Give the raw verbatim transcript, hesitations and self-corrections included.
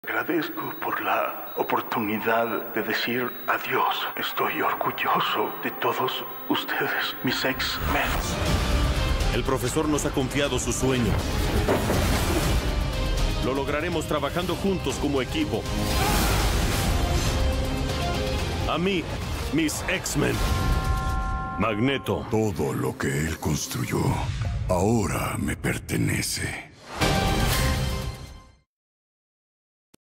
Agradezco por la oportunidad de decir adiós. Estoy orgulloso de todos ustedes, mis X-Men. El profesor nos ha confiado su sueño. Lo lograremos trabajando juntos como equipo. A mí, mis X-Men. Magneto. Todo lo que él construyó ahora me pertenece.